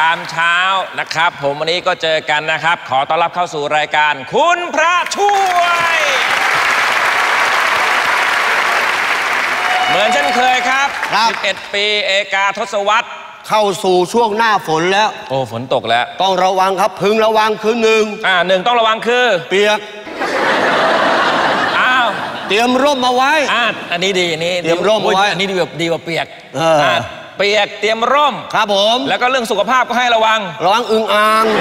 ามเช้านะครับผมวันนี้ก็เจอกันนะครับขอต้อนรับเข้าสู่รายการคุณพระช่วยเหมือนเช่นเคยครับ11 ปีเอกาทศวรรษเข้าสู่ช่วงหน้าฝนแล้วโอ้ฝนตกแล้วต้องระวังครับพึงระวังคือหนึ่งต้องระวังคือเปียกเตรียมร่มมาไว้อันนี้ดีนี่เตรียมร่มไว้อันนี้ดีกว่าเปียกเปียกเตรียมร่มครับผมแล้วก็เรื่องสุขภาพก็ให้ระวังอึ่งอ่าง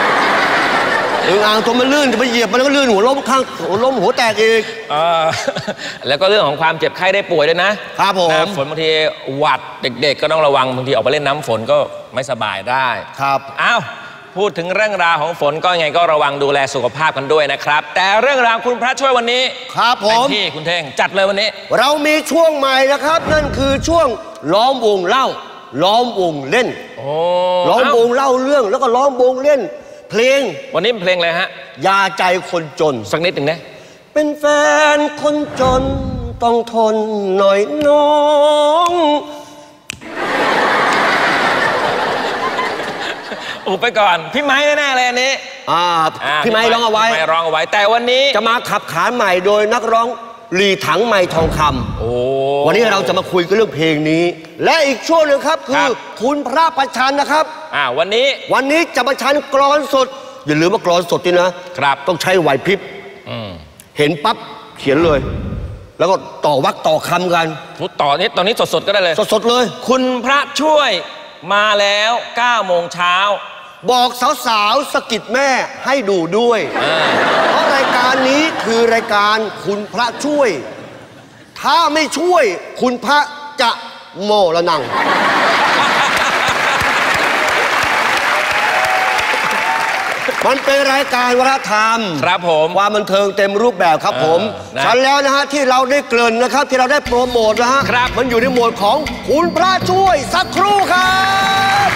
ตัวมันลื่นจะไปเหยียบมันแล้วก็ลื่นหัวล้มข้างหัวแตกอีกแล้วก็เรื่องของความเจ็บไข้ได้ป่วยด้วยนะครับผมฝนบางทีหวัดเด็กๆก็ต้องระวังบางทีออกไปเล่นน้ำฝนก็ไม่สบายได้ครับพูดถึงเรื่องราวของฝนก็ยังไงก็ระวังดูแลสุขภาพกันด้วยนะครับแต่เรื่องราวคุณพระช่วยวันนี้ครับผมที่คุณเท่งจัดเลยวันนี้เรามีช่วงใหม่นะครับนั่นคือช่วงล้อมวงเล่าล้อมวงเล่นล้อมวงเล่าเรื่องแล้วก็ล้อมวงเล่นเพลงวันนี้เพลงอะไรฮะยาใจคนจนสักนิดหนึ่งนะเป็นแฟนคนจนต้องทนหน่อยน้องอุบไปก่อนพี่ไม้แน่ๆเลยอันนี้พี่ไม้ร้องเอาไว้แต่วันนี้จะมาขับขานใหม่โดยนักร้องหลีถังไม้ทองคำวันนี้เราจะมาคุยกันเรื่องเพลงนี้และอีกช่วงหนึ่งครับคือคุณพระประชันนะครับวันนี้จะประชันกลอนสดอย่าลืมว่ากลอนสดนี่นะครับต้องใช้ไหวพริบเห็นปั๊บเขียนเลยแล้วก็ต่อวรรคต่อคำกันต่อนี้ตอนนี้สดๆก็ได้เลยสดๆเลยคุณพระช่วยมาแล้ว9 โมงเช้าบอกสาวๆสะกิดแม่ให้ดูด้วยเพราะรายการนี้คือรายการคุณพระช่วยถ้าไม่ช่วยคุณพระจะโมละนังมันเป็นรายการวัฒนธรรมครับผมความบันเทิงเต็มรูปแบบครับผมฉันแล้วนะฮะที่เราได้เกริ่นนะครับที่เราได้โปรโมทนะฮะมันอยู่ในโหมดของคุณพระช่วยสักครู่ครับ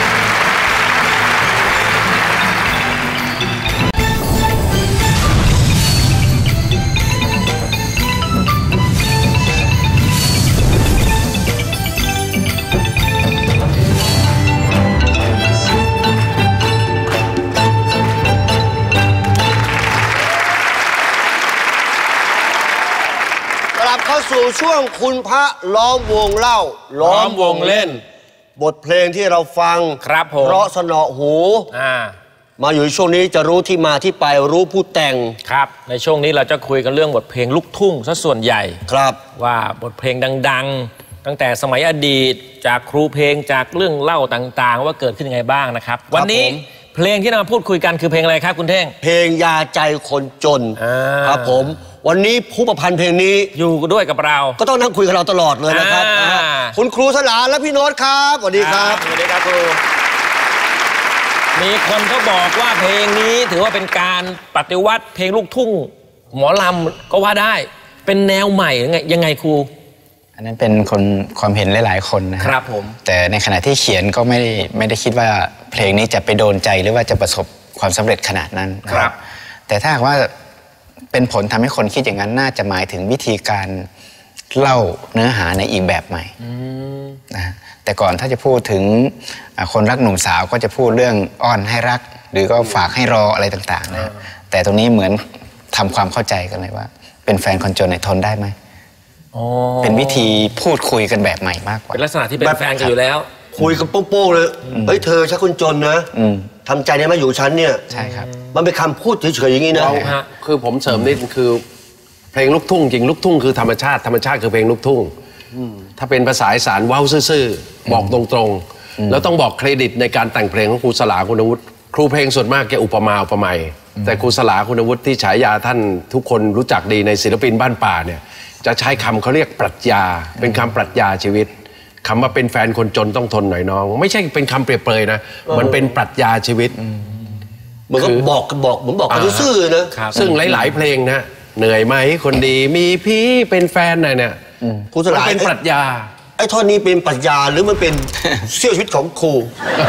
เข้าสู่ช่วงคุณพระล้อมวงเล่าล้อมวงเล่นบทเพลงที่เราฟังครับผมเพราะสนอหูมาอยู่ช่วงนี้จะรู้ที่มาที่ไปรู้ผู้แต่งครับในช่วงนี้เราจะคุยกันเรื่องบทเพลงลูกทุ่งซะส่วนใหญ่ครับว่าบทเพลงดังๆตั้งแต่สมัยอดีตจากครูเพลงจากเรื่องเล่าต่างๆว่าเกิดขึ้นยังไงบ้างนะครับวันนี้เพลงที่นำมาพูดคุยกันคือเพลงอะไรครับคุณเท่งเพลงยาใจคนจนครับผมวันนี้ผู้ประพันธ์เพลงนี้อยู่ด้วยกับเราก็ต้องนั่งคุยกับเราตลอดเลยนะครับคุณครูสลาและพี่โน้ตครับสวัสดีครับสวัสดีครับครูมีคนเขาบอกว่าเพลงนี้ถือว่าเป็นการปฏิวัติเพลงลูกทุ่งหมอลำก็ว่าได้เป็นแนวใหม่ยังไงครูอันนั้นเป็นความเห็นหลายๆคนนะครับผมแต่ในขณะที่เขียนก็ไม่ได้คิดว่าเพลงนี้จะไปโดนใจหรือว่าจะประสบความสำเร็จขนาดนั้นครับแต่ถ้าว่าเป็นผลทำให้คนคิดอย่างนั้นน่าจะหมายถึงวิธีการเล่าเนื้อหาในอีกแบบใหม่นะแต่ก่อนถ้าจะพูดถึงคนรักหนุ่มสาวก็จะพูดเรื่องอ้อนให้รักหรือก็ฝากให้รออะไรต่างๆนะแต่ตรงนี้เหมือนทำความเข้าใจกันเลยว่าเป็นแฟนคนจนในทนได้ไหมเป็นวิธีพูดคุยกันแบบใหม่มากกว่าเป็นลักษณะที่เป็นแฟนกันอยู่แล้วคุยกันโป้งๆเลยเฮ้ยเธอฉันคนจนนะทำใจได้ไหมอยู่ชั้นเนี่ยใช่ครับมันเป็นคำพูดเฉยๆอย่างนี้นะคือผมเสริมนิดคือเพลงลูกทุ่งจริงลูกทุ่งคือธรรมชาติคือเพลงลูกทุ่งถ้าเป็นภาษาอีสานว้าวซื่อๆบอกตรงๆแล้วต้องบอกเครดิตในการแต่งเพลงของครูสลาคุณวุฒิครูเพลงส่วนมากแกอุปมาอุปไมยแต่ครูสลาคุณวุฒิที่ฉายาท่านทุกคนรู้จักดีในศิลปินบ้านป่าเนี่ยจะใช้คำเขาเรียกปรัชญาเป็นคำปรัชญาชีวิตคำว่าเป็นแฟนคนจนต้องทนหน่อยน้องไม่ใช่เป็นคำเปรียบเปรยนะมันเป็นปรัชญาชีวิตเหมือนก็บอกเหมือนบอกกันซื่อๆนะซึ่งหลายๆเพลงนะเหนื่อยไหมคนดีมีพี่เป็นแฟนหน่อยเนี่ยมันเป็นปรัชญาไอ้ท่อนนี้เป็นปรัชญาหรือมันเป็นเสี้ยวชีวิตของครู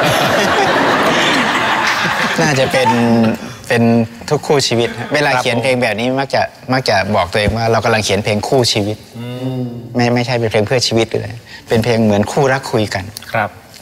น่าจะเป็นทุกคู่ชีวิตเวลาเขียนเพลงแบบนี้มักจะบอกตัวเองว่าเรากำลังเขียนเพลงคู่ชีวิตไม่ใช่เป็นเพลงเพื่อชีวิตเลยเป็นเพลงเหมือนคู่รักคุยกันครับนะฮะ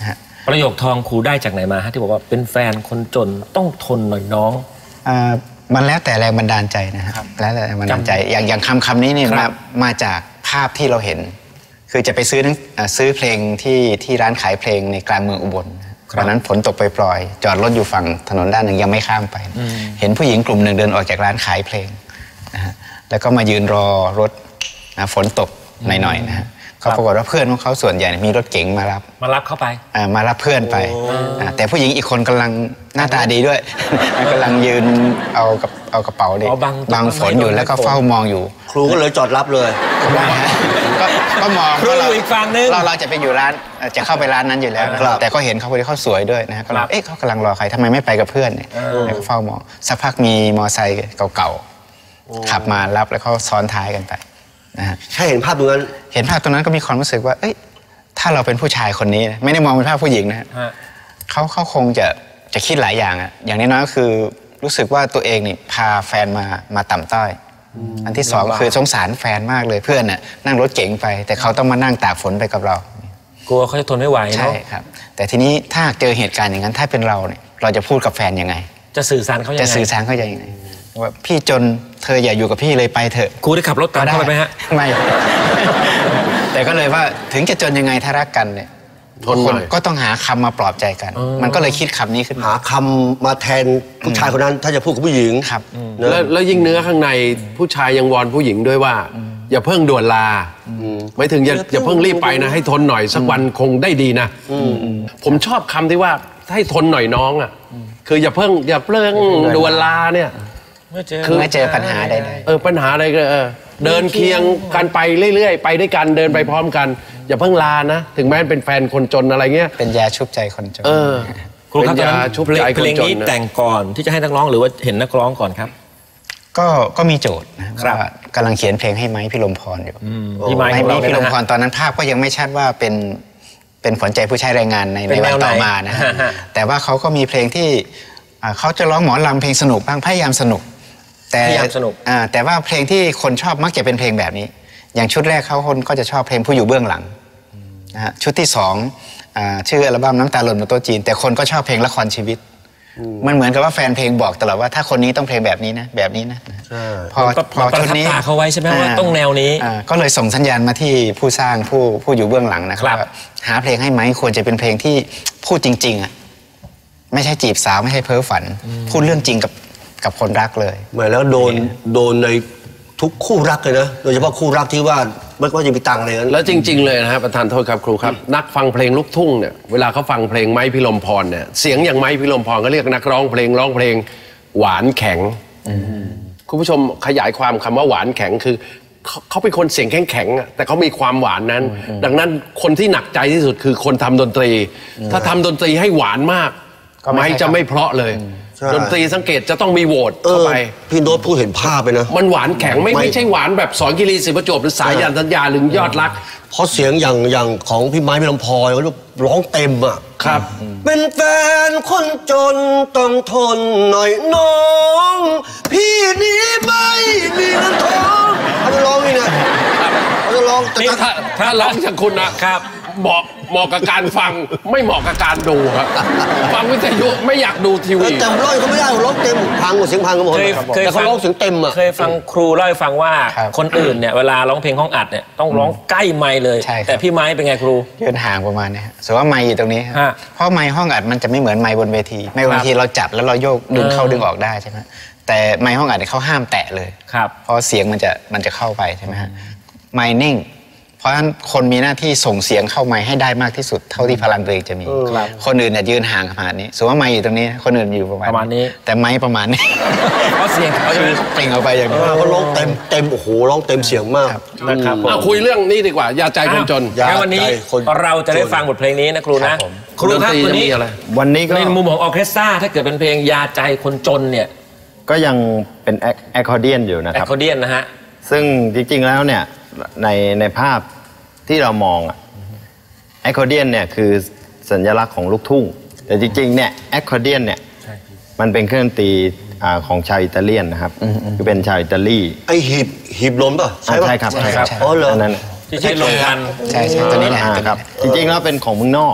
ประโยคทองครูได้จากไหนมาฮะที่บอกว่าเป็นแฟนคนจนต้องทนหน่อยน้องมันแล้วแต่แรงบันดาลใจนะครับแล้วแต่แรงบันดาลใจอย่างคำนี้เนี่ยมาจากภาพที่เราเห็นคือจะไปซื้อเพลงที่ร้านขายเพลงในกลางเมืองอุบลตอนนั้นฝนตกปล่อยๆจอดรถอยู่ฝั่งถนนด้านหนึ่งยังไม่ข้ามไปเห็นผู้หญิงกลุ่มหนึ่งเดินออกจากร้านขายเพลงนะฮะแล้วก็มายืนรอรถฝนตกหน่อยๆนะฮะเขาปรากฏว่าเพื่อนของเขาส่วนใหญ่มีรถเก๋งมารับเข้าไปมารับเพื่อนไปแต่ผู้หญิงอีกคนกำลังหน้าตาดีด้วยกำลังยืนเอากระเป๋าเด็กบังฝนอยู่แล้วก็เฝ้ามองอยู่ครูก็เลยจอดรับเลยก็มองครูอยู่อีกฝั่งนึงเราจะไปอยู่ร้านจะเข้าไปร้านนั้นอยู่แล้วแต่ก็เห็นเขาคนที่เขาสวยด้วยนะก็เราเขากำลังรอใครทำไมไม่ไปกับเพื่อนเนี่ยแล้วก็เฝ้ามองสักพักมีมอไซค์เก่าๆขับมารับแล้วเขาซ้อนท้ายกันไปนะฮะใช่เห็นภาพตรงนั้นก็มีความรู้สึกว่าถ้าเราเป็นผู้ชายคนนี้ไม่ได้มองเป็นภาพผู้หญิงนะเขาคงจะคิดหลายอย่างอ่ะอย่างน้อยๆก็คือรู้สึกว่าตัวเองนี่พาแฟนมาต่ำต้อยอันที่สองคือสงสารแฟนมากเลยเพื่อนน่ะนั่งรถเก๋งไปแต่เขาต้องมานั่งตากฝนไปกับเรากลัวเขาจะทนไม่ไหวใช่ครับแต่ทีนี้ถ้าเจอเหตุการณ์อย่างนั้นถ้าเป็นเราเนี่ยเราจะพูดกับแฟนยังไงจะสื่อสารเขายังไงว่าพี่จนเธออย่าอยู่กับพี่เลยไปเถอะครูได้ขับรถตามเข้าไปไหมฮะไม่แต่ก็เลยว่าถึงจะจนยังไงถ้ารักกันเนี่ยคนก็ต้องหาคำมาปลอบใจกันมันก็เลยคิดคำนี้ขึ้นหาคำมาแทนผู้ชายคนนั้นถ้าจะพูดกับผู้หญิงครับแล้วยิ่งเนื้อข้างในผู้ชายยังวอนผู้หญิงด้วยว่าอย่าเพิ่งด่วนลาไม่ถึงอย่าเพิ่งรีบไปนะให้ทนหน่อยสักวันคงได้ดีนะผมชอบคำที่ว่าให้ทนหน่อยน้องอ่ะคืออย่าเพิ่งด่วนลาเนี่ยคือไม่เจอปัญหาใดปัญหาอะไรก็เดินเคียงกันไปเรื่อยๆไปด้วยกันเดินไปพร้อมกันอย่าเพิ่งลานะถึงแม้เป็นแฟนคนจนอะไรเงี้ยเป็นยาชุบใจคนจนครูครับเพลงนี้แต่งก่อนที่จะให้นักร้องหรือว่าเห็นนักร้องก่อนครับก็มีโจทย์นะครับกำลังเขียนเพลงให้ไม้พิรมพรอยู่ไม้พิรมพรตอนนั้นภาพก็ยังไม่ชัดว่าเป็นขวัญใจผู้ใช้แรงงานในวันต่อมานะแต่ว่าเขาก็มีเพลงที่เขาจะร้องหมอลำเพลงสนุกบ้างพยายามสนุกแต่ว่าเพลงที่คนชอบมักจะเป็นเพลงแบบนี้อย่างชุดแรกเขาคนก็จะชอบเพลงผู้อยู่เบื้องหลังนะฮะชุดที่สองชื่ออัลบั้มน้ำตาหล่นบนโต๊ะจีนแต่คนก็ชอบเพลงละครชีวิตมันเหมือนกับว่าแฟนเพลงบอกตลอดว่าถ้าคนนี้ต้องเพลงแบบนี้นะแบบนี้นะพอชุดนี้เขาไว้ใช่ไหมว่าต้องแนวนี้ก็เลยส่งสัญญาณมาที่ผู้สร้างผู้อยู่เบื้องหลังนะครับหาเพลงให้ไหมควรจะเป็นเพลงที่พูดจริงๆอ่ะไม่ใช่จีบสาวไม่ใช่เพ้อฝันพูดเรื่องจริงกับคนรักเลยเหมือนแล้วโดนในทุกคู่รักเลยนะโดยเฉพาะคู่รักที่ว่าไม่ว่าจะมีตังค์อะไรนั้นแล้วจริงๆเลยนะครับประธานโทษครับครูครับนักฟังเพลงลูกทุ่งเนี่ยเวลาเขาฟังเพลงไม้พิรมพรเนี่ยเสียงอย่างไม้พิรมพรก็เรียกนักร้องเพลงหวานแข็งคุณผู้ชมขยายความคำว่าหวานแข็งคือเขาเป็นคนเสียงแข็งๆแต่เขามีความหวานนั้นดังนั้นคนที่หนักใจที่สุดคือคนทำดนตรีถ้าทำดนตรีให้หวานมากไม้จะไม่เพราะเลยดนตรีสังเกตจะต้องมีโหวตเข้าไปพี่โน้ตผู้เห็นภาพไปนะมันหวานแข็งไม่ใช่หวานแบบสอนกิรีศรีประจวบหรือสายันสัญญาหรือยอดรักเพราะเสียงอย่างของพี่ไม้พิรมพรเขาร้องเต็มอ่ะครับเป็นแฟนคนจนต้องทนหน่อยน้องพี่นี้ไม่มีเงินทองเขาจะร้องนี่นะเขาจะร้องนี่ถ้าร้องจากคุณนะครับเหมาะกับการฟังไม่เหมาะกับการดูครับฟังวิทยุไม่อยากดูทีวีแต่ร้องเขาไม่ได้ร้องเต็มพังหมดเสียงพังกันหมดแต่เขาร้องเสียงเต็มอ่ะเคยฟังครูเล่าให้ฟังว่าคนอื่นเนี่ยเวลาร้องเพลงห้องอัดเนี่ยต้องร้องใกล้ไมค์เลยแต่พี่ไม้เป็นไงครูยืนห่างประมาณนี้สมมติว่าไมค์อยู่ตรงนี้เพราะไมค์ห้องอัดมันจะไม่เหมือนไมค์บนเวทีไมค์บนเวทีเราจับแล้วเราโยกดึงเข้าดึงออกได้ใช่ไหมแต่ไมค์ห้องอัดเขาห้ามแตะเลยเพราะเสียงมันจะเข้าไปใช่ไหมฮะไมค์นิ่งเพราะฉะนั้นคนมีหน้าที่ส่งเสียงเข้าไมค์ให้ได้มากที่สุดเท่าที่พลังตัวเองจะมีคนอื่นเนี่ยยืนห่างขนาดนี้สมมติว่าไมค์อยู่ตรงนี้คนอื่นอยู่ประมาณนี้แต่ไมค์ประมาณนี้เพราะเสียงเขาจะเปล่งออกไปอย่างนี้เขาร้องเต็มโอ้โหร้องเต็มเสียงมากนะครับคุยเรื่องนี้ดีกว่ายาใจคนจนแล้ววันนี้เราจะได้ฟังบทเพลงนี้นะครูนะครูครับวันนี้ก็ในมุมของออเคสตราถ้าเกิดเป็นเพลงยาใจคนจนเนี่ยก็ยังเป็นแอคคอร์เดียนอยู่นะครับแอคคอร์เดียนนะฮะซึ่งจริงๆแล้วเนี่ยในภาพที่เรามองแอคคอร์เดียนเนี่ยคือสัญลักษณ์ของลูกทุ่งแต่จริงๆเนี่ยแอคคอร์เดียนเนี่ยมันเป็นเครื่องดนตรีของชาวอิตาเลียนนะครับคือเป็นชาวอิตาลีไอหีบลมป่ะใช่ครับอ๋อเหรอที่ใช้ลมกันใช่ตัวนี้แหละครับจริงๆแล้วเป็นของเมืองนอก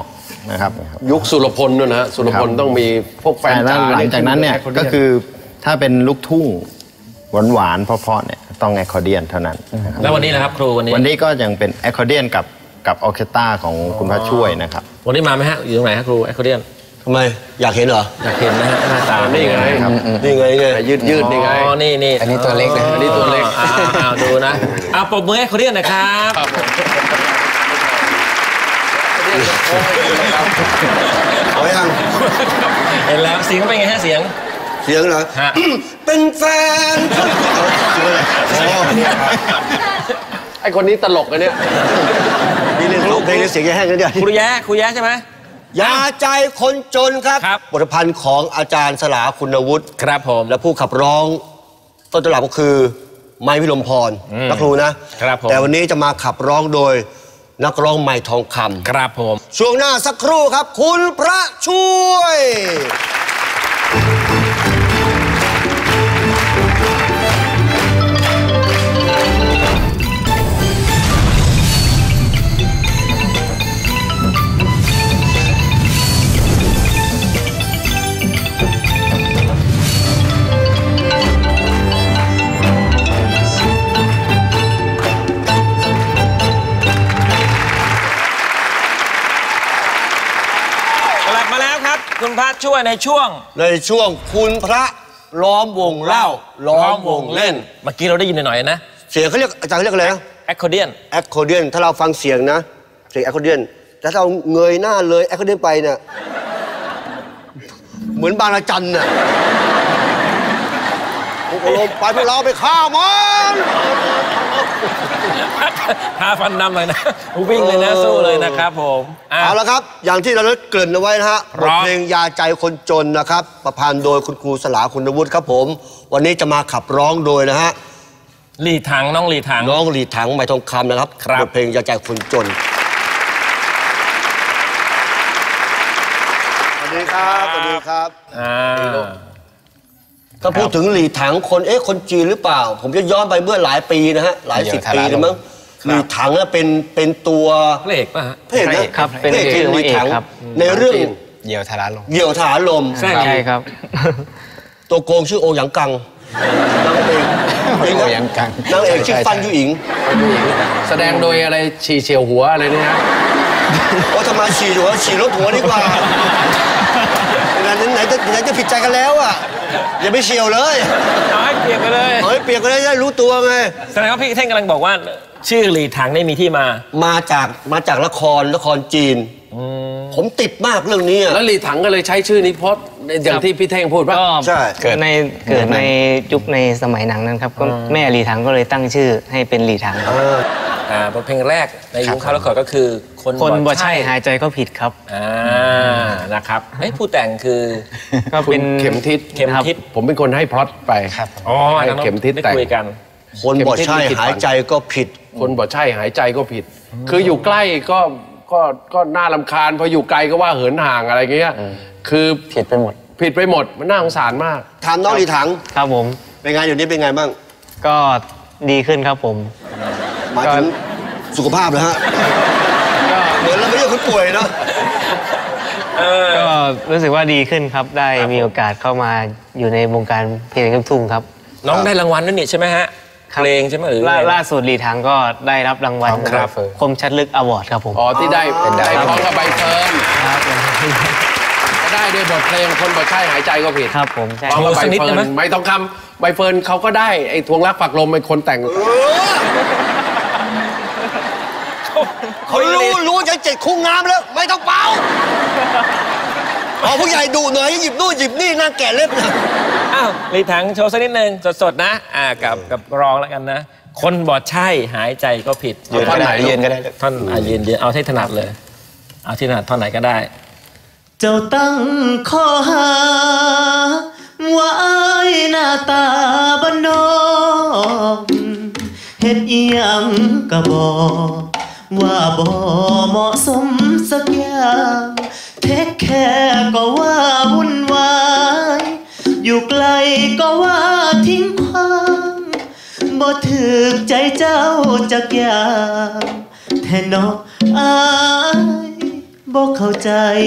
นะครับยุคสุรพลด้วยนะฮะสุรพลต้องมีพวกแฟนแล้วจ๋าหลังจากนั้นเนี่ยขึ้ก็คือถ้าเป็นลูกทุ่งหวานๆเพราะๆเนี่ยต้องแอคคอร์เดียนเท่านั้นนะครับแล้ววันนี้นะครับครูวันนี้วันนี้ก็ยังเป็นแอคคอร์เดียนกับออร์เคสตราของคุณพระช่วยนะครับวันนี้มาไหมฮะอยู่ตรงไหนฮะครูแอคคอร์เดียนทำไมอยากเห็นเหรออยากเห็นนะฮะหน้าตานี่ไงครับนี่ไงไงยืดนี่ไงอ๋อนี่อันนี้ตัวเล็กนะอันนี้ตัวเล็กอ้าวดูนะปรบมือให้แอคคอร์เดียนนะครับเอายังเห็นแล้วเสียงเป็นไงฮะเสียงเสียงเหรอฮะเป็นแฟนนี่ไอคนนี้ตลกอะเนี่ยเล่นร้องเพลงเสียงแห้งกันเดียวครูแย้ใช่ไหมยาใจคนจนครับครับบทพันธ์ของอาจารย์สลาคุณวุฒิครับผมและผู้ขับร้องต้นตำรับก็คือไม้พิรมพรนักครูนะครับผมแต่วันนี้จะมาขับร้องโดยนักร้องไม้ทองคำครับผมช่วงหน้าสักครู่ครับ คุณพระช่วยกลับมาแล้วครับ คุณพระช่วยในช่วงในช่วงคุณพระล้อมวงเล่าล้อมวงเล่นเมื่อกี้เราได้ยินหน่อยๆนะเสียงเขาเรียกอาจารย์เขาเรียกอะไรนะแอคคอร์เดียนแอคคอร์เดียนถ้าเราฟังเสียงนะเสียงแอคคอร์เดียนแต่ถ้าเราเงยหน้าเลยแอคคอร์เดียนไปเนี่ยเหมือนบางระจันน่ะพวกเราไปพวกเราไปฆ่ามันท่าฟันดำเลยนะวิ่งเลยนะสู้เลยนะครับผมอ่ะเอาละครับ อย่างที่เราได้เกริ่นเอาไว้นะฮะครับบทเพลงยาใจคนจนนะครับประพันธ์โดยคุณครูสลาคุณวุฒิครับผม วันนี้จะมาขับร้องโดยนะฮะหลีถังน้องหลีถังน้องหลีถังไม้ทองคำนะครับครับบทเพลงยาใจคนจนสวัสดีครับสวัสดีครับ ถ้าพูดถึงหลีถังคนจีนหรือเปล่า ผมจะย้อนไปเมื่อหลายปีนะฮะหลายสิบปีเลยมั้งหลีถังน่ะเป็นตัวพระเอกป่ะฮะพระเอกนะครับเป็นพระเอกชื่อหลีถังพระเอกครับในเรื่องเหยี่ยวทาราลงเหยี่ยวถาลมใช่ใช่ครับตัวโกงชื่อโอหยางกังนางเอกโอหยางกังนางเอกชื่อใช่ฟันยูอิงแสดงโดยอะไรฉี่เฉียวหัวอะไรเนี่ยนะว่าทำไมฉี่รถหัวดีกว่าไหนจะผิดใจกันแล้วอ่ะอย่าไปเฉียวเลยเอาให้เปียกไปเลยเฮ้ยเปียกกันได้รู้ตัวไงแสดงว่าพี่เท่งกำลังบอกว่า ชื่อหลีถังได้มีที่มามาจากละครจีนผมติดมากเรื่องนี้อะแล้วหลีถังก็เลยใช้ชื่อนี้เพราะอย่างที่พี่เท่งพูดว่าก็ใช่เกิดในยุคในสมัยหนังนั้นครับก็แม่หลีถังก็เลยตั้งชื่อให้เป็นหลีถังครับบทเพลงแรกในยุคคาร์ลคอร์ดก็คือคนคนบ่ใช่หายใจก็ผิดครับนะครับผู้แต่งคือก็เป็นเข็มทิศเข็มทิศผมเป็นคนให้พล็อตไปครับอ๋อให้เข็มทิศได้แต่งคุยกันคนบอกใช่หายใจก็ผิดคนบ่ใช่หายใจก็ผิด คืออยู่ใกล้ก็น่ารำคาญพออยู่ไกลก็ว่าเหินห่างอะไรเงี้ยคือผิดไปหมดผิดไปหมดมันน่าสงสารมากถามน้องหลีถังครับผมเป็นไงอยู่นี้เป็นไงบ้างก็ดีขึ้นครับผมหมายถึงสุขภาพเหรอฮะเหมือนเราไม่ใช่คนป่วยเนาะก็รู้สึกว่าดีขึ้นครับได้มีโอกาสเข้ามาอยู่ในวงการเพลงลูกทุ่งครับน้องได้รางวัลนั่นนี่ใช่ไหมฮะครับเพลงใช่ไหมหรือล่าสุดหลีถังก็ได้รับรางวัลครับคมชัดลึกอวอร์ดครับผมอ๋อที่ได้เป็นได้พร้อมกับใบเฟิร์นครับก็ได้ด้วยบทเพลงคนบ่ใช่หายใจก็ผิดครับผมใช่พร้อมกับใบเฟิร์นใบทองคำใบเฟิร์นเขาก็ได้ไอ้ทวงรักปักลมเป็นคนแต่งเขารู้จะเจ็ดคุ้งน้ำแล้ว ไม่ต้องเป่าผู้ใหญ่ดูหน่อยหยิบนู่นหยิบนี่นั่งแก่เล็บนะอ้าวหลีถังโชว์สักนิดนึงสดๆนะกับร้องแล้วกันนะ คนบอดใช่หายใจก็ผิดยืนก็ได้ยืนก็ได้ท่อนยืนเอาให้ถนัดเลย เอาที่ถนัดท่อนไหนก็ได้เจ้าตั้งข้อหาไว้หน้าตาบ้านนอกเฮ็ดอีหยังก็บอกว่าบ่เหมาะสมสักอย่างเทคแค่ก็ว่าวุ่นวายอยู่ไกลก็ว่าทิ้งความบ่ถึกใจเจ้าจักอย่างแทนนอกอายบอกเข้าใจ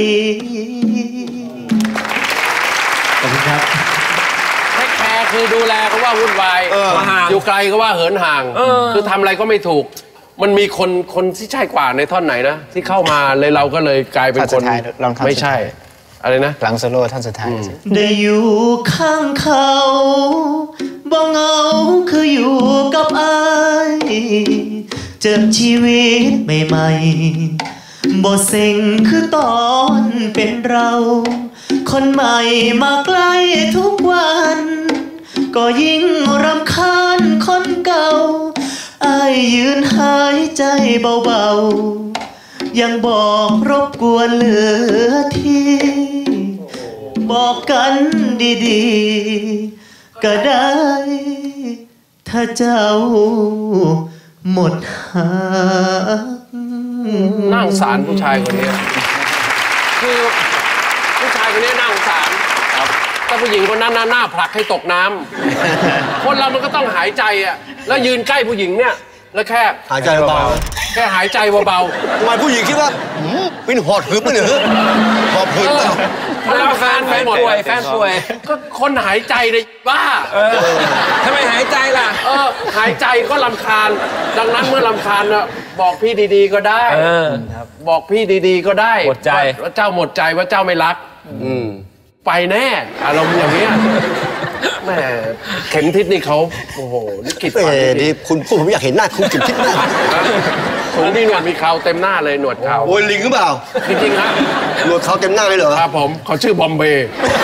ขอบคุณครับแค่แคร์คือดูแลก็ว่าวุ่นวายห่างอยู่ไกลก็ว่าเหินห่าง คือทำอะไรก็ไม่ถูก มันมีคนที่ใช่กว่าในท่อนไหนนะที่เข้ามาเลยเราก็เลยกลายเป็นคนท่อนสุดท้ายลองท่อนสุดท้ายไม่ใช่ อะไรนะหลังโซโล่ท่านสุดท้ายสิได้อยู่ข้างเขาบ่เหงาคืออยู่กับอายเจอชีวิตใหม่ๆบ่เซ็งคือตอนเป็นเรา คนใหม่มาใกล้ทุกวัน ก็ยิ่งรำคาญคนเก่าอายยืนหายใจเบาๆยังบอกรบกวนเหลือที่บอกกันดีๆก็ได้ ถ้าเจ้าหมดหักน่าสงสารผู้ชายคนนี้คือผู้ชายคนนี้น่าสงสารถ้าผู้หญิงคนนั้นหน้าผลักให้ตกน้ำคนเรามันก็ต้องหายใจอ่ะแล้วยืนใกล้ผู้หญิงเนี่ยแล้วแค่หายใจเบาแค่หายใจเบาๆทำไมผู้หญิงคิดว่าเป็นหอดหืบไม่เหรอหอบหืบเปล่าๆมันรำคาญแฟไปนหมดป่วยแฟนป่วยก็คนหายใจเลยบ้าทำไมหายใจล่ะหายใจก็รำคาญ ดังนั้นเมื่อรำคาญน่ะบอกพี่ดีๆก็ได้บอกพี่ดีๆก็ได้หมดใจว่าเจ้าหมดใจว่าเจ้าไม่รักไปแน่อารมณ์อย่างเงี้ยแหมเข็มทิศนี่เขาโอ้โหนี่กิจฝันดีคุณพูดผมอยากเห็นหน้าคุณจุดคิดหน้าแล้วนี่หนวดมีเขาเต็มหน้าเลยหนวดเขาโอ้ยลิงหรือเปล่าจริงๆฮะหนวดเขาเต็มหน้าเลยเหรอครับผมเขาชื่อบอมเบย์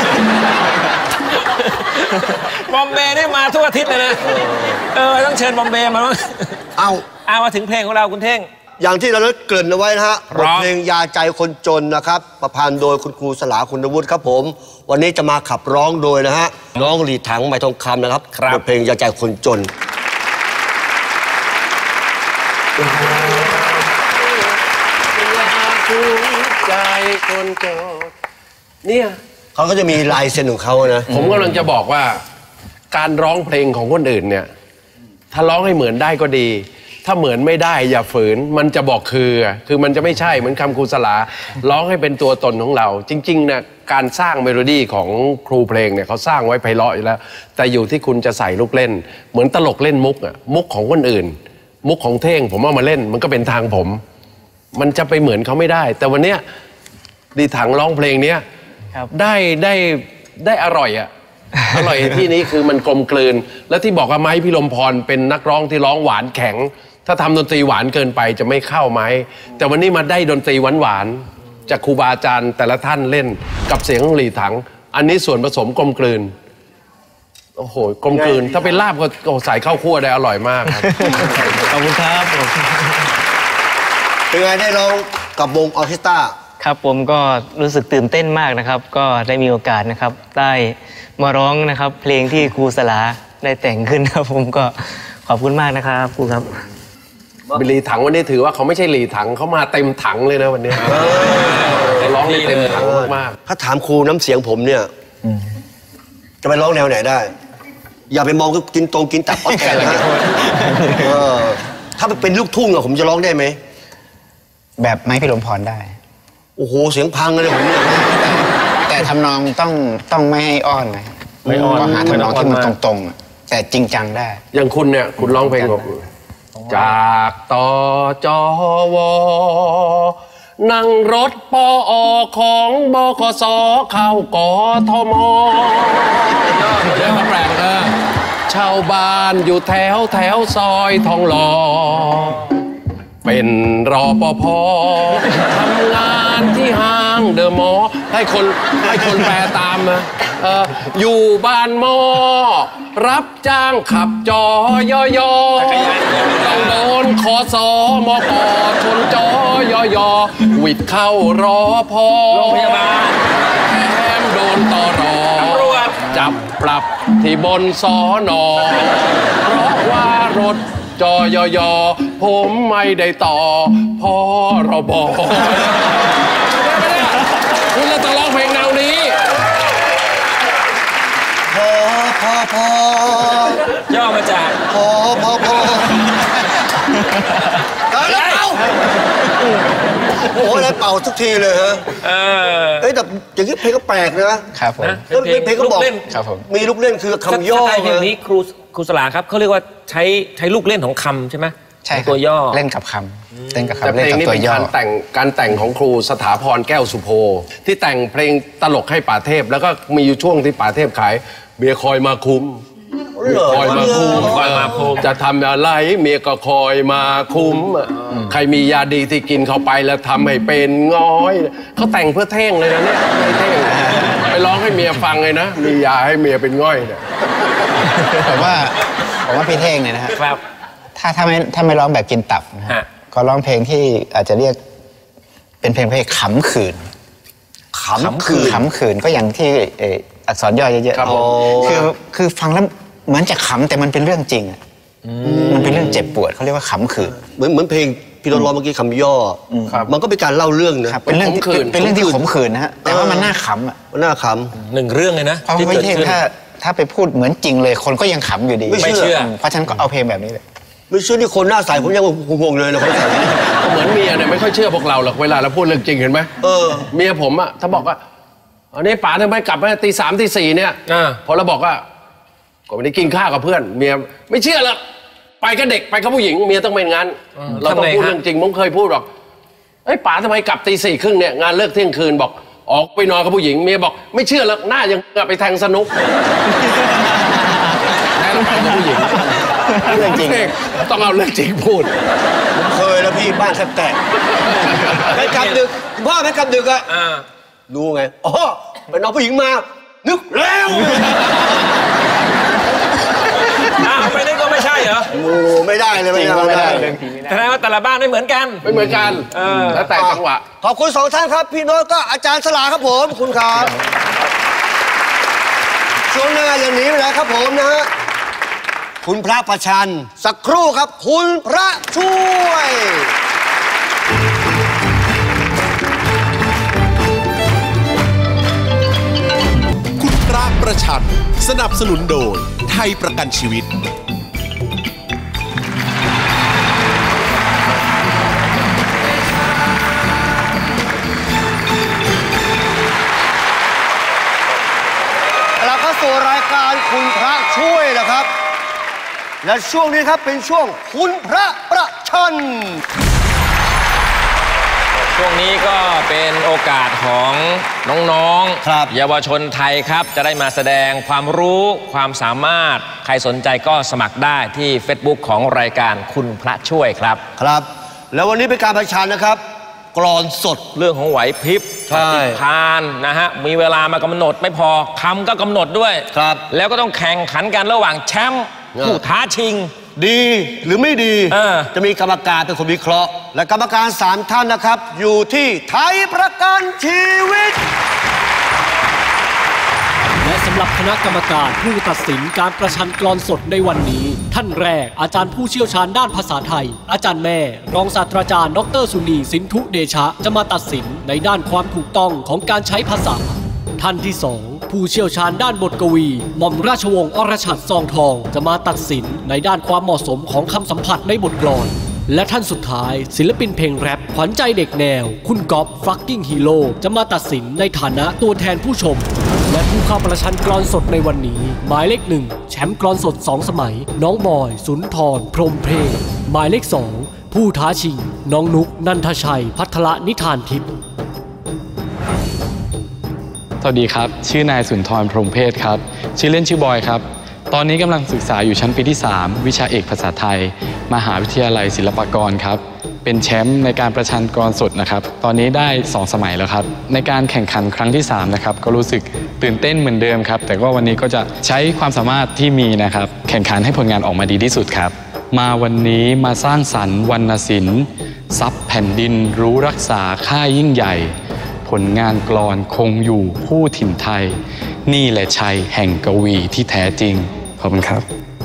บอมเบย์นี่มาทุกอาทิตย์เลยนะต้องเชิญบอมเบย์มาบ้างเอามาถึงเพลงของเราคุณเท่งอย่างที่เราได้เกริ่นเอาไว้นะฮะครับบทเพลงยาใจคนจนนะครับ ประพันธ์โดยคุณครูสลาคุณวุฒิครับผม วันนี้จะมาขับร้องโดยนะฮะน้องหลีถังไหมทองคำนะครับบทเพลงยาใจคนจนใจคนจนเนี่ยเขาก็จะมีลายเซ็นของเขานะผมกำลังจะบอกว่าการร้องเพลงของคนอื่นเนี่ยถ้าร้องให้เหมือนได้ก็ดี ถ้าเหมือนไม่ได้อย่าฝืนมันจะบอกคือมันจะไม่ใช่เหมือนคำครูสลาร้องให้เป็นตัวตนของเรา จริงๆเนี่ยการสร้างเมโลดี้ของครูเพลงเนี่ยเขาสร้างไว้ไพเราะอยู่แล้ว แต่อยู่ที่คุณจะใส่ลูกเล่น เหมือนตลกเล่นมุกอะมุกของคนอื่น มุกของเท่งผมเอามาเล่นมันก็เป็นทางผม มันจะไปเหมือนเขาไม่ได้ แต่วันเนี้ยดีถังร้องเพลงเนี้ยครับได้อร่อยอะ อร่อยที่นี้คือมันกลมกลืน และที่บอกว่าไม้พิรมพรเป็นนักร้องที่ร้องหวานแข็ง ถ้าทำดนตรีหวานเกินไปจะไม่เข้าไม้แต่วันนี้มาได้ดนตรีหวานๆจากครูบาอาจารย์แต่ละท่านเล่นกับเสียงของหลีถัง อันนี้ส่วนผสมกลมกลืนโอ้โหกลมกลืน ถ้าเป็นลาบก็ใส่ข้าวคั่วได้อร่อยมากครับขอบคุณครับเป็นไงได้ร้องกับวงออร์เคสตราครับผมก็รู้สึกตื่นเต้นมากนะครับ ก็ได้มีโอกาสนะครับ ได้มาร้องนะครับ เพลงที่ครูสลาได้แต่งขึ้นครับผมก็ขอบคุณมากนะครับครูครับหลีถังวันนี้ถือว่าเขาไม่ใช่หลีถังเขามาเต็มถังเลยนะวันนี้ร้องได้เต็มถังมากถ้าถามครูน้ำเสียงผมเนี่ยจะไปร้องแนวไหนได้ อย่าไปมองก็กินตับออสแกนนะฮะถ้าเป็นลูกทุ่งอะผมจะร้องได้ไหมแบบไม้พิรมพรได้โอ้โหเสียงพังเลยผมเนี่ยแต่ทำนองต้องไม่ให้อ้อนนะไม่อ้อนก็หาทำนองที่มันไม่อ้อนมากตรงๆอะแต่จริงจังได้ๆอย่างคุณเนี่ยคุณร้องเพลงแบบจากตจวนั่งรถปอของบขสเข้ากทมเรื่องมาแปลกชาวบ้านอยู่แถวซอยทองหล่อเป็นรปภทำงานที่ห้างเดอะมอลล์ให้คนแปลตามนะอยู่บ้านหมอรับจ้างขับจอยอยต้องโดนคอสมกชนจอยอยวิดเข้ารอพอโรงพยาบาลแถมโดนตรอจับปรับที่บนสอนอเพราะว่ารถจอยอยผมไม่ได้ต่อพอรบคุณเราต้องร้องเพลงแนวนี้พอย่อมาจากพอเอาโอ้โหอะไรเป่าทุกทีเลยฮะเอ้ยแต่อย่างนี้เพลงก็แปลกนะครับผมแล้วเพลงก็บอกลูกเล่นครับผมมีลูกเล่นคือคำย่อสไตล์เพลงนี้ครูสลาครับเขาเรียกว่าใช้ลูกเล่นของคำใช่ไหมใช่ครับตัวย่อเล่นกับคำเล่นกับแต่คำเพเล่นลงกับนี้ตัวเป็นย่อการแต่งของครูสถาพรแก้วสุโภที่แต่งเพลงตลกให้ป๋าเทพ แล้วก็มีอยู่ช่วงที่ป๋าเทพขายเมียคอยมาคุ้ม คอยมาคุ้มคอยมาคุ้มจะทำอะไรเมียก็คอยมาคุ้มใครมียาดีที่กินเข้าไปแล้วทำให้เป็นง้อยเขาแต่งเพื่อเท่งเลยนะเนี่ยไม่เท่งไปร้องให้เมียฟังเลยนะมียาให้เมียเป็นง่อยเนี่ยผมว่าพี่เท่งเนี่ยนะฮะครับถ้าไม่ร้องแบบกินตับนะฮะฮะก็ร้องเพลงที่อาจจะเรียกเป็นเพลงขำขื่นขำคือขำขื่นก็อย่างที่อักษรย่อเยอะครับผมคือฟังแล้วเหมือนจะขำแต่มันเป็นเรื่องจริงอะมันเป็นเรื่องเจ็บปวดเขาเรียกว่าขำขื่นเหมือนเพลงพี่โดนร้องเมื่อกี้คำย่ออมันก็เป็นการเล่าเรื่องนะครับเป็นเรื่องที่ขมขื่นเป็นเรื่องที่ขมขื่นนะฮะแต่ว่ามันน่าขำอ่ะมันน่าขหนึ่งเรื่องเลยนะเพราะที่พี่เกิดเท่งขึ้นถ้าไปพูดเหมือนจริงเลยคนก็ยังขำอยู่ดีไม่เชื่อเพราะฉะนั้นก็เอาเพลงแบบนี้เลยำไม่เชื่อที่คนหน้าใสผมยังงงเลยนะคนใสเหมือนเมียเนี่ยไม่ค่อยเชื่อพวกเราหรอกเวลาเราพูดเรื่องจริงเห็นไหม เมียผมอะถ้าบอกว่าอันนี้ป๋าทำไมกลับมาตี 3 ตี 4เนี่ย พอเราบอกว่าก็ไม่ได้กินข้าวกับเพื่อนเมียไม่เชื่อหรอกไปกับเด็กไปกับผู้หญิงเมียต้องเป็นงั้นเราต้องพูดเรื่องจริงผมเคยพูดหรอกเอ้ยป๋าทำไมกลับตี 4 ครึ่งเนี่ยงานเลิกเที่ยงคืนบอกออกไปนอนกับผู้หญิงเมียบอกไม่เชื่อหรอกหน้ายังไปแทงสนุกแทงไปกับผู้หญิงเรื่องจริงต้องเอาเรื่องจริงพูดเคยแล้วพี่บ้านแทบแตกไปกลับดึกคุณพ่อไปกลับดึกอะดูไงอ๋อไปนอนผู้หญิงมา นึกแล้วไม่ได้ก็ไม่ใช่เหรอโอ้ไม่ได้เลยไม่ได้แสดงว่าแต่ละบ้านไม่เหมือนกันไม่เหมือนกันแล้วแต่จังหวะขอบคุณสองท่านครับ พี่โน้ตก็อาจารย์สลาครับผมขอบคุณครับช่วงหน้าอย่างนี้ไปแล้วครับผมนะฮะคุณพระประชันสักครู่ครับคุณพระช่วยคุณพระประชันสนับสนุนโดยไทยประกันชีวิตเราเข้าสู่รายการคุณพระช่วยนะครับ และช่วงนี้ครับเป็นช่วงคุณพระประชันช่วงนี้ก็เป็นโอกาสของน้องๆเยาวชนไทยครับจะได้มาแสดงความรู้ความสามารถใครสนใจก็สมัครได้ที่ Facebook ของรายการคุณพระช่วยครับครับ แล้ววันนี้เป็นการประชันนะครับกลอนสดเรื่องของไหวพริบปฏิภาณนะฮะมีเวลามากำหนดไม่พอคำก็กำหนดด้วยครับแล้วก็ต้องแข่งขันกันระหว่างแชมป์ผู้ท้าชิงดีหรือไม่ดี จะมีกรรมการเป็นคนวิเคราะห์ และกรรมการ3ท่านนะครับ อยู่ที่ไทยประกันชีวิตและสำหรับคณะกรรมการผู้ตัดสินการประชันกลอนสดในวันนี้ ท่านแรกอาจารย์ผู้เชี่ยวชาญด้านภาษาไทย อาจารย์แม่รองศาสตราจารย์ดร.สุนีสินธุเดชะจะมาตัดสินในด้านความถูกต้องของการใช้ภาษาท่านที่2ผู้เชี่ยวชาญด้านบทกวีหม่อมราชวงศ์อรชัดซองทองจะมาตัดสินในด้านความเหมาะสมของคำสัมผัสในบทกลอนและท่านสุดท้ายศิลปินเพลงแรปขวัญใจเด็กแนวคุณก๊อฟฟักกิ้งฮีโร่จะมาตัดสินในฐานะตัวแทนผู้ชมและผู้เข้าประชันกลอนสดในวันนี้หมายเลข1แชมป์กลอนสด2สมัยน้องบอยสุนทรพรหมเพศหมายเลข2ผู้ท้าชิงน้องนุกนันทชัยพัทรนิทานทิพย์สวัสดีครับชื่อนายสุนทรพรหมเพศครับชื่อเล่นชื่อบอยครับตอนนี้กำลังศึกษาอยู่ชั้นปีที่3วิชาเอกภาษาไทยมหาวิทยาลัยศิลปากรครับเป็นแชมป์ในการประชันกลอนสดนะครับตอนนี้ได้2สมัยแล้วครับในการแข่งขันครั้งที่3นะครับก็รู้สึกตื่นเต้นเหมือนเดิมครับแต่ว่าวันนี้ก็จะใช้ความสามารถที่มีนะครับแข่งขันให้ผลงานออกมาดีที่สุดครับมาวันนี้มาสร้างสรรค์วรรณศิลป์ทรัพย์แผ่นดินรู้รักษาค่ายิ่งใหญ่ผลงานกลอนคงอยู่ผู้ถิ่นไทยนี่แหละชัยแห่งกวีที่แท้จริงขอบคุณครับ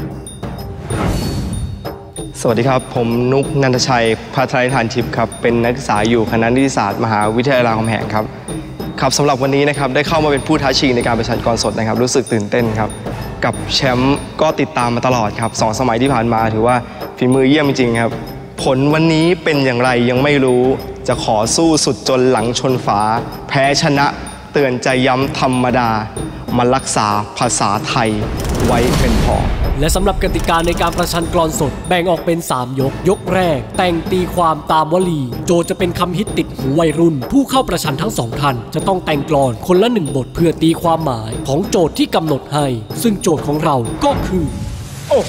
สวัสดีครับผมนุกนันทชัยพัทรนิทานทิพย์ครับเป็นนักศึกษาอยู่คณะนิติศาสตร์มหาวิทยาลัยรามคำแหงครับครับสำหรับวันนี้นะครับได้เข้ามาเป็นผู้ท้าชิงในการประชันกลอนสดนะครับรู้สึกตื่นเต้นครับกับแชมป์ก็ติดตามมาตลอดครับ2 สมัยที่ผ่านมาถือว่าฝีมือเยี่ยมจริงๆครับผลวันนี้เป็นอย่างไรยังไม่รู้จะขอสู้สุดจนหลังชนฝาแพ้ชนะเตือนใจย้ำธรรมดามารักษาภาษาไทยไว้เป็นพอและสำหรับกติกาในการประชันกลอนสดแบ่งออกเป็น3ยกยกแรกแต่งตีความตามวลีโจทย์จะเป็นคำฮิตติดหูวัยรุ่นผู้เข้าประชันทั้ง2ท่านจะต้องแต่งกลอนคนละ1บทเพื่อตีความหมายของโจทย์ที่กำหนดให้ซึ่งโจทย์ของเราก็คือโอ้โห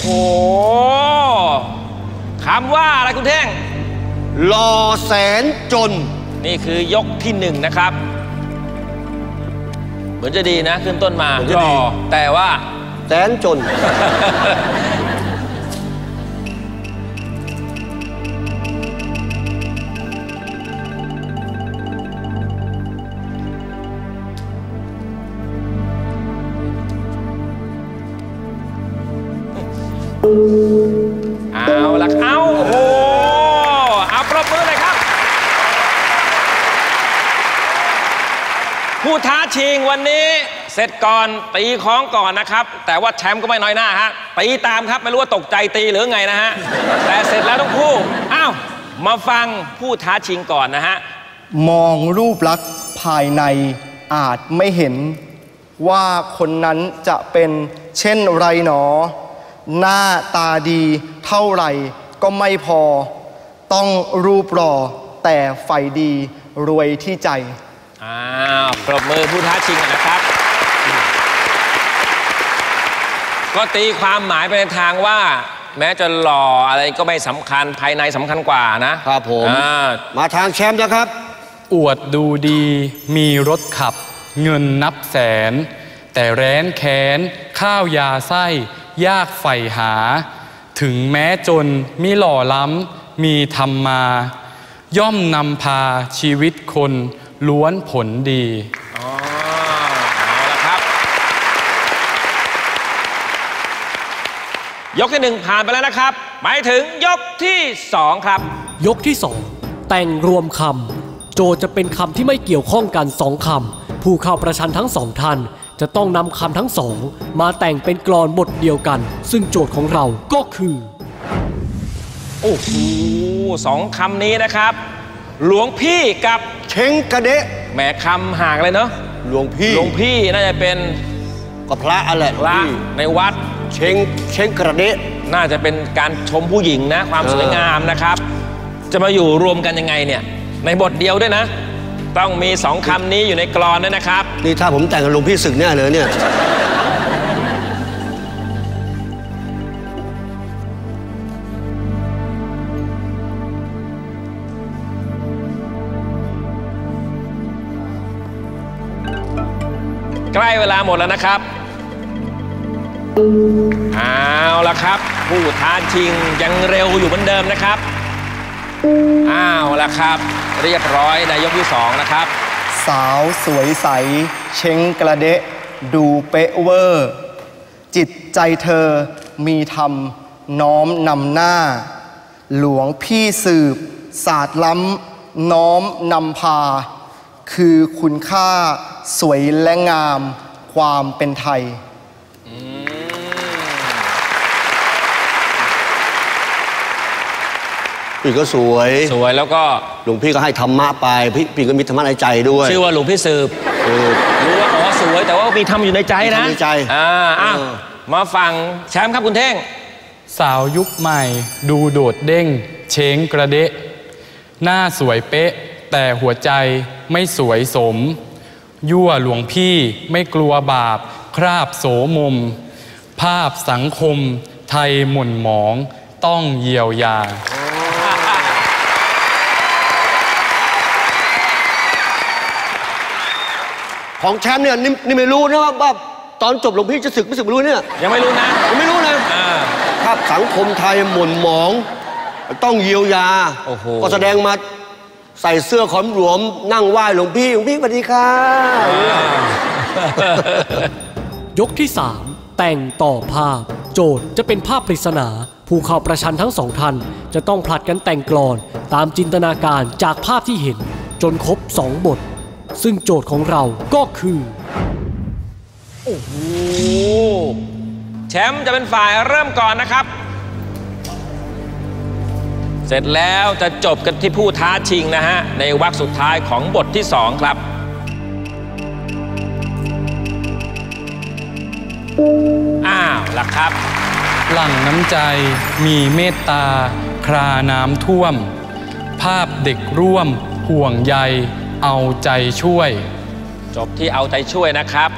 คำว่าอะไรคุณเท่งหล่อแสนจนนี่คือยกที่1นะครับเหมือนจะดีนะขึ้นต้นมาหล่อแต่ว่าแสนจนเอาละเอาโอ้โหเอาปรบมือเลยครับผู้ท้าชิงวันนี้เสร็จก่อนตีคล้องก่อนนะครับแต่ว่าแชมป์ก็ไม่น้อยหน้าฮะตีตามครับไม่รู้ว่าตกใจตีหรือไงนะฮะแต่เสร็จแล้วทั้งคู่อ้าวมาฟังผู้ท้าชิงก่อนนะฮะมองรูปลักษณ์ภายในอาจไม่เห็นว่าคนนั้นจะเป็นเช่นไรหนอหน้าตาดีเท่าไหร่ก็ไม่พอต้องรูปหล่อแต่ไฟดีรวยที่ใจปรบมือผู้ท้าชิงนะครับก็ตีความหมายไปในทางว่าแม้จะหล่ออะไรก็ไม่สำคัญภายในสำคัญกว่านะครับผมมาทางแชมป์นะครับอวดดูดีมีรถขับเงินนับแสนแต่แร้นแค้นข้าวยาไส้ยากใฝ่หาถึงแม้จนมิหล่อล้ำมีธรรมมาย่อมนำพาชีวิตคนล้วนผลดีเอาละครับยกที่1ผ่านไปแล้วนะครับไปถึงยกที่2ครับยกที่2แต่งรวมคำโจทย์จะเป็นคำที่ไม่เกี่ยวข้องกัน2คำผู้เข้าประชันทั้ง2ท่านจะต้องนำคำทั้ง2มาแต่งเป็นกลอนบทเดียวกันซึ่งโจทย์ของเราก็คือโอ้โห2คำนี้นะครับหลวงพี่กับเช้งกระเดะแหมคำห่างเลยเนาะหลวงพี่น่าจะเป็นก็พระอะไรพระในวัดเช้งกระเดะน่าจะเป็นการชมผู้หญิงนะความสวยงามนะครับจะมาอยู่รวมกันยังไงเนี่ยในบทเดียวด้วยนะต้องมี2คำนี้อยู่ในกลอนด้วยนะครับนี่ถ้าผมแต่งกับหลวงพี่ศึกเนี่ยเลยเนี่ยใกล้เวลาหมดแล้วนะครับเอาละครับผู้ท้าชิงยังเร็วอยู่เหมือนเดิมนะครับเอาละครับเรียบร้อยในยกที่2นะครับสาวสวยใสเช้งกระเดะดูเป๊ะเวอร์จิตใจเธอมีธรรมน้อมนำหน้าหลวงพี่สืบศาสตร์ล้ำน้อมนำพาคือคุณค่าสวยและงามความเป็นไทยพี่ก็สวยแล้วก็หลวงพี่ก็ให้ธรรมะไปพี่ก็มีธรรมะในใจด้วยชื่อว่าหลวงพี่สืบรู้ว่าอ๋อสวยแต่ว่ามีธรรมอยู่ในใจนะในใจมาฟังแชมป์ครับคุณเท่งสาวยุคใหม่ดูโดดเด้งเช้งกระเดะหน้าสวยเป๊ะแต่หัวใจไม่สวยสมยั่วหลวงพี่ไม่กลัวบาปคราบโสมมภาพสังคมไทยหม่นหมองต้องเยียวยาของแชมป์เนี่ยนี่ไม่รู้นะว่าตอนจบหลวงพี่จะศึกไม่ศึกไม่รู้เนี่ยยังไม่รู้นะยังไม่รู้นะภาพสังคมไทยหม่นหมองต้องเยียวยาก็แสดงมาใส่เสื้อขอมหลวมนั่งไหว้หลวงพี่สวัสดีค่ะยกที่3แต่งต่อภาพโจทย์จะเป็นภาพปริศนาผู้เข้าประชันทั้ง2ท่านจะต้องผลัดกันแต่งกลอนตามจินตนาการจากภาพที่เห็นจนครบ2บทซึ่งโจทย์ของเราก็คือโอ้โหแชมป์จะเป็นฝ่ายเริ่มก่อนนะครับเสร็จแล้วจะจบกันที่ผู้ท้าชิงนะฮะในวรรคสุดท้ายของบทที่2ครับอ้าวล่ะครับหลั่งน้ำใจมีเมตตาคราน้ำท่วมภาพเด็กร่วมห่วงใยเอาใจช่วยจบที่เอาใจช่วยนะครับ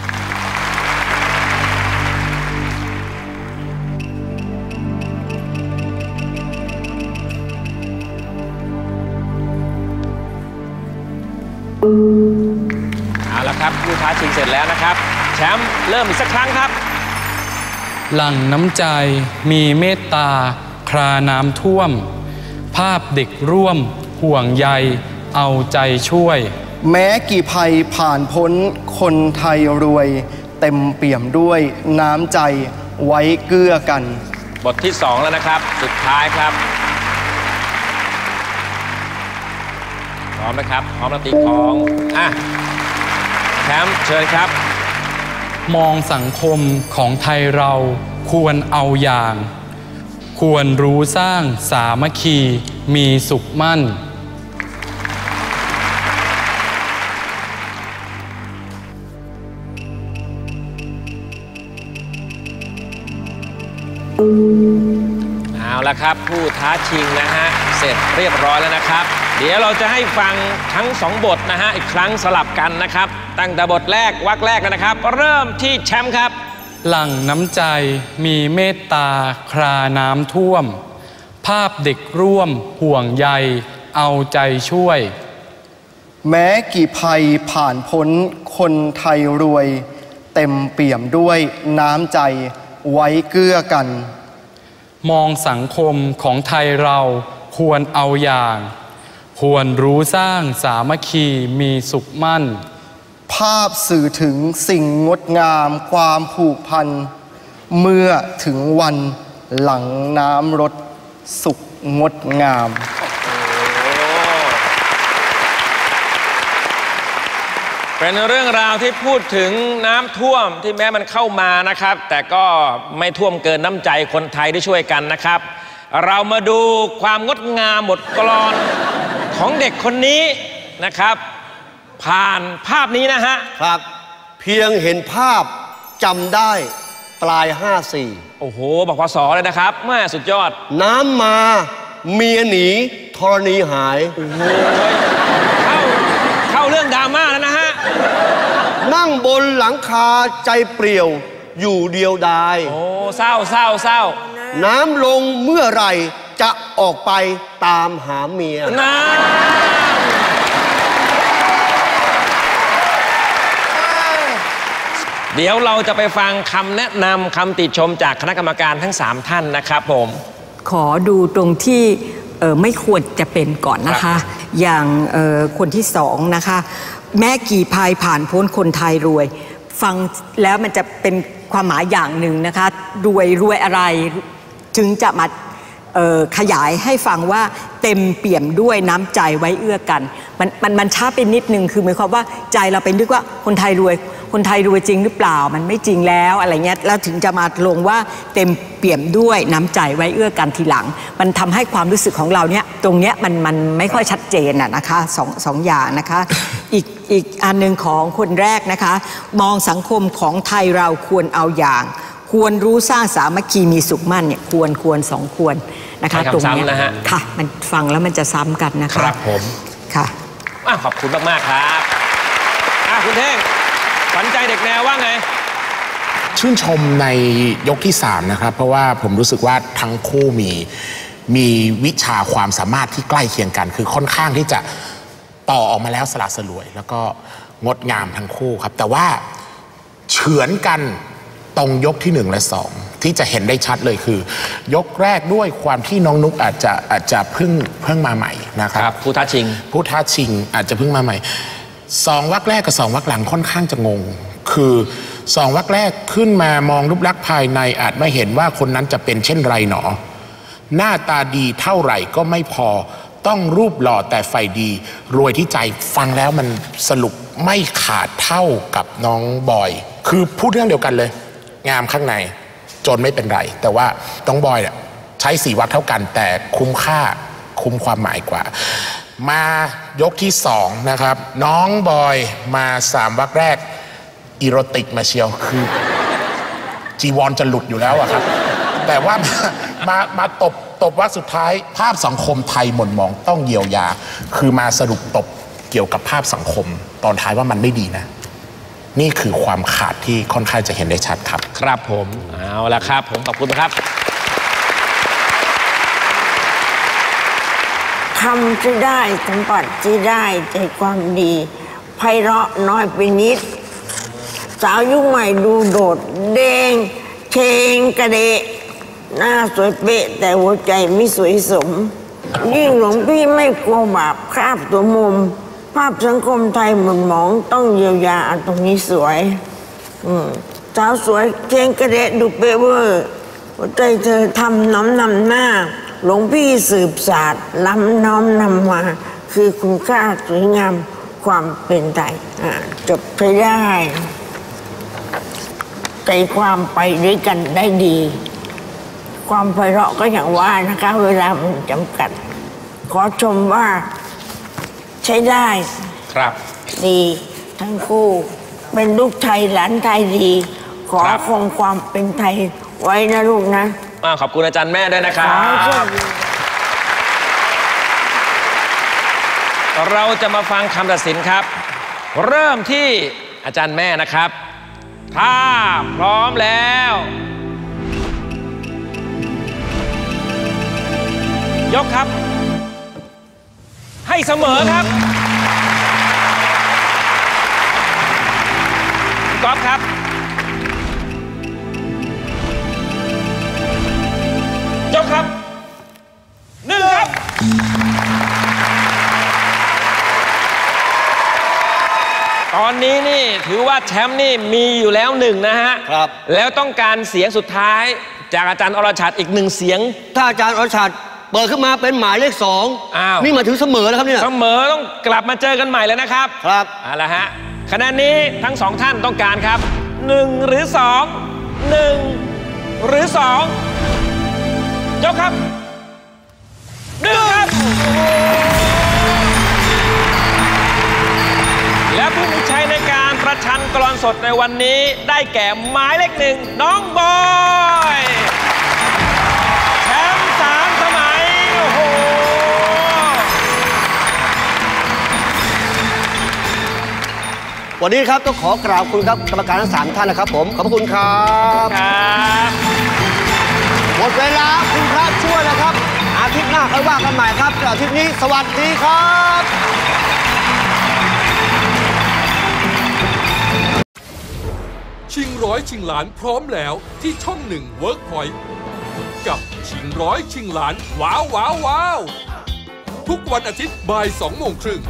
เอาละครับผู้ท้าชิงเสร็จแล้วนะครับแชมป์เริ่มอีกสักครั้งครับหลั่งน้ำใจมีเมตตาคราน้ำท่วมภาพเด็กร่วมห่วงใยเอาใจช่วยแม้กี่ภัยผ่านพ้นคนไทยรวยเต็มเปี่ยมด้วยน้ำใจไว้เกื้อกันบทที่2แล้วนะครับสุดท้ายครับพร้อมไหมครับพร้อมแล้วตีของแชมป์เชิญครับมองสังคมของไทยเราควรเอาอย่างควรรู้สร้างสามัคคีมีสุขมั่นเอาละครับผู้ท้าชิงนะฮะเสร็จเรียบร้อยแล้วนะครับเดี๋ยวเราจะให้ฟังทั้ง2บทนะฮะอีกครั้งสลับกันนะครับตั้งแต่บทแรกวรรคแรกนะครับเริ่มที่แชมป์ครับหลั่งน้ำใจมีเมตตาคราน้ำท่วมภาพเด็กร่วมห่วงใยเอาใจช่วยแม้กี่ภัยผ่านพ้นคนไทยรวยเต็มเปี่ยมด้วยน้ำใจไว้เกื้อกันมองสังคมของไทยเราควรเอาอย่างควรรู้สร้างสามัคคีมีสุขมั่นภาพสื่อถึงสิ่งงดงามความผูกพันเมื่อถึงวันหลังน้ำรดสุขงดงามเป็นเรื่องราวที่พูดถึงน้ำท่วมที่แม้มันเข้ามานะครับแต่ก็ไม่ท่วมเกินน้ำใจคนไทยที่ช่วยกันนะครับเรามาดูความงดงามบทกลอนของเด็กคนนี้นะครับผ่านภาพนี้นะฮะครับเพียงเห็นภาพจำได้ปลาย54 โอ้โหบอกพศเลยนะครับแม่สุดยอดน้ำมาเมียหนีธรณีหายโอ้โหเข้าเรื่องดราม่าแล้วนะฮะนั่งบนหลังคาใจเปลี่ยวอยู่เดียวดายโอ้เศร้าน้ำลงเมื่อไหร่จะออกไปตามหาเมียเดี๋ยวเราจะไปฟังคำแนะนำคำติชมจากคณะกรรมการทั้ง3ท่านนะครับผมขอดูตรงที่ไม่ควรจะเป็นก่อนนะคะอย่างคนที่2นะคะแม้กี่ภัยผ่านพ้นคนไทยรวยฟังแล้วมันจะเป็นความหมายอย่างหนึ่งนะคะรวยอะไรถึงจะมาขยายให้ฟังว่าเต็มเปี่ยมด้วยน้ำใจไว้เอื้อกันมันช้าไปนิดนึงคือหมายความว่าใจเราเป็นนึกว่าคนไทยรวยจริงหรือเปล่ามันไม่จริงแล้วอะไรเงี้ยแล้วถึงจะมาลงว่าเต็มเปี่ยมด้วยน้ำใจไว้เอื้อกันทีหลังมันทำให้ความรู้สึกของเราเนี่ยตรงเนี้ยมันไม่ค่อยชัดเจนนะคะสองอย่างนะคะอีกอันหนึ่งของคนแรกนะคะมองสังคมของไทยเราควรเอาอย่างควรรู้สร้างสามัคคีมีสุขมั่นเนี่ยควร2ควรนะคะตรงนี้ค่ะมันฟังแล้วมันจะซ้ำกันนะคะครับผมค่ะขอบคุณมากๆครับคุณเท่งขวัญใจเด็กแนวว่าไงชื่นชมในยกที่3นะครับเพราะว่าผมรู้สึกว่าทั้งคู่มีวิชาความสามารถที่ใกล้เคียงกันคือค่อนข้างที่จะต่อออกมาแล้วสละสลวยแล้วก็งดงามทั้งคู่ครับแต่ว่าเฉือนกันตรงยกที่1และ2ที่จะเห็นได้ชัดเลยคือยกแรกด้วยความที่น้องนุ๊กอาจจะเพิ่งมาใหม่นะครับผู้ท้าชิงอาจจะเพิ่งมาใหม่2วรรคแรกกับ2วรรคหลังค่อนข้างจะงงคือ2วรรคแรกขึ้นมามองรูปลักษณ์ภายในอาจไม่เห็นว่าคนนั้นจะเป็นเช่นไรหนอหน้าตาดีเท่าไหร่ก็ไม่พอต้องรูปหล่อแต่ไฟดีรวยที่ใจฟังแล้วมันสรุปไม่ขาดเท่ากับน้องบอยคือพูดเรื่องเดียวกันเลยงามข้างในจนไม่เป็นไรแต่ว่าน้องบอยเนี่ยใช้4 วรรคเท่ากันแต่คุ้มค่าคุ้มความหมายกว่ามายกที่2นะครับน้องบอยมา3 วรรคแรกอีโรติกมาเชียวคือจีวรจะหลุดอยู่แล้วอะครับแต่ว่ามาตบว่าสุดท้ายภาพสังคมไทยหม่นหมองต้องเยียวยาคือมาสรุปตบเกี่ยวกับภาพสังคมตอนท้ายว่ามันไม่ดีนะนี่คือความขาดที่ค่อนข้างจะเห็นได้ชัดครับครับผมเอาละครับผมขอบคุณครับคำที่ได้สัมผัสที่ได้ใจความดีไพเราะน้อยไปนิดสาวยุคใหม่ดูโดดเด้งเชงกระเดะหน้าสวยเป๊ะแต่หัวใจไม่สวยสมยิ่งหลวงพี่ไม่กลัวบาปคราบตัวมุมภาพสังคมไทยหม่นหมองต้องเยียวยาตรงนี้สวยสาวสวยเชงกระเดะดูเป๊ะเวอร์หัวใจเธอทำน้อมนำหน้าหลวงพี่สืบศาสตร์ล้ำน้อมนำมาคือคุณค่าสวยงามความเป็นไทยจบไปได้ใจความไปด้วยกันได้ดีความไพเราะก็อย่างว่านะคะเวลามันจำกัดขอชมว่าใช้ได้ครับดีทั้งคู่เป็นลูกไทยหลานไทยดีขอคงความเป็นไทยไว้นะลูกนะขอบคุณอาจารย์แม่ด้วยนะครับเราจะมาฟังคำตัดสินครับเริ่มที่อาจารย์แม่นะครับถ้าพร้อมแล้วยกครับให้เสมอครับก๊อฟครับยกครับ1ครับตอนนี้นี่ถือว่าแชมป์นี่มีอยู่แล้ว1นะฮะครับแล้วต้องการเสียงสุดท้ายจากอาจารย์อรชัดอีก1เสียงถ้าอาจารย์อรชัดเปิดขึ้นมาเป็นหมายเลข2นี่มาถึงเสมอแล้วครับเนี่ยเสมอต้องกลับมาเจอกันใหม่แล้วนะครับครับเอาละฮะคะแนนนี้ทั้ง2ท่านต้องการครับ1หรือ2 1หรือ2ยกครับ1ครับและผู้มีชัยในการประชันกลอนสดในวันนี้ได้แก่หมายเลข1น้องบอยแชมป์3 สมัยโอ้โหวันนี้ครับต้องขอกราบคุณครับกรรมการทั้ง3ท่านนะครับผมขอบคุณครับหมดเวลาคุณพระช่วยนะครับอาทิตย์หน้าค่อยว่ากันใหม่ครับอาทิตย์นี้สวัสดีครับชิงร้อยชิงล้านพร้อมแล้วที่ช่อง1 Workpoint กับชิงร้อยชิงล้านว้าวว้าวว้าวทุกวันอาทิตย์บ่าย 2:30 น.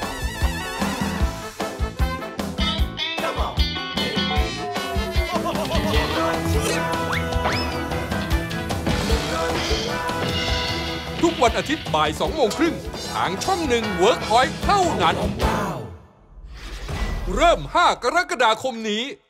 ทุกวันอาทิตย์บ่าย 2:30 น.ทางช่อง1 Workpoint เท่านั้นเริ่ม5 กรกฎาคมนี้